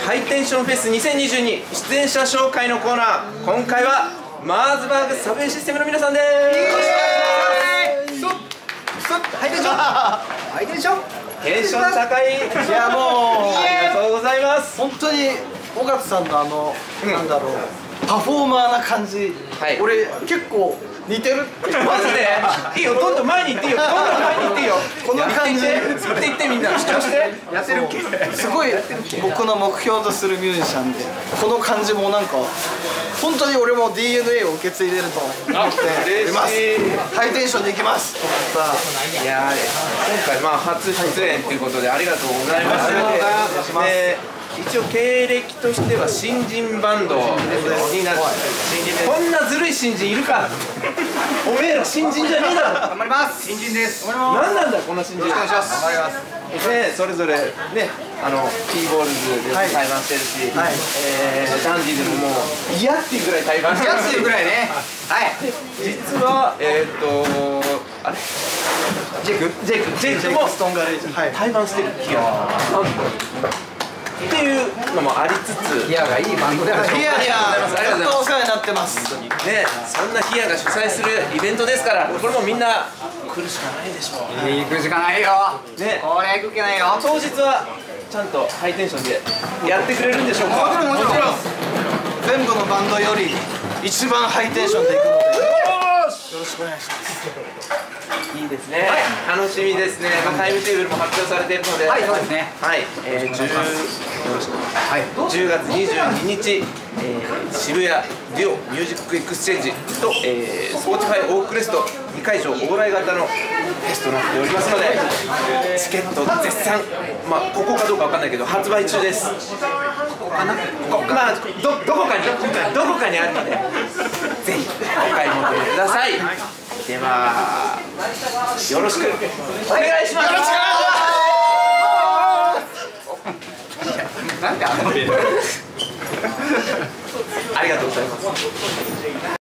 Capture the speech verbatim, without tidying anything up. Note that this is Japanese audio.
ハイテンションフェスにせんにじゅうに出演者紹介のコーナー、今回はマーズバーグサブウェイシステムの皆さんです。 ハイテンションハイテンションテンション高い。 いやもうありがとうございます。 本当に尾形さんのあの、うん、なんだろうパフォーマーな感じ、はい、俺結構似てるってマジでいいよ、どんどん前に行っていいよ、どんどん前に行っていいよ。この感じで作っていってみんな主張してやってるっけ。すごい僕の目標とするミュージシャンで、この感じもなんか本当に俺も ディーエヌエー を受け継いでると思っています。ハイテンションでいきます。 いや今回まあ初出演ということでありがとうございます。一応経歴としては新人バンドになる。こんなずるい新人いるか。おめえら新人じゃねえだろ。 頑張ります。新人です。 何なんだこんな新人。 よろしくお願いします。頑張ります。 ね、それぞれね、あのキーボールズで対バンしてるし、ダンディでももう嫌っていうぐらい対バンしてる。 嫌っていうぐらいね。はい。 実はえっとあれジェイクジェイクジェイクもストーンガレージ対バンしてる気が。っていうのもありつつ、 ヒアがいいバンドである。ヒアにはずっとお世話になってます。 ね、そんなヒアが主催するイベントですから、これもみんな来るしかないでしょう。 行くしかないよ。ね、これ行く気ないよ。 当日はちゃんとハイテンションでやってくれるんでしょうか。もちろんもちろん。 全部のバンドより一番ハイテンションで行くので、よろしくお願いします。 いいですね。楽しみですね。タイムテーブルも発表されているので。 はい、そうですね。 はい、えー、じゅうじゅうがつにじゅうににち、えー、渋谷デュオミュージックエクスチェンジと、えー、Spotify オークレストにかいじょう往来型のフェスとなっておりますので、チケット絶賛、まあここかどうかわかんないけど発売中です。ここかな？ここまあどどこかにどこかにあるので、ぜひお買い求めください。ではよろしくお願いします。よろしくお願いします。なんであのありがとうございます。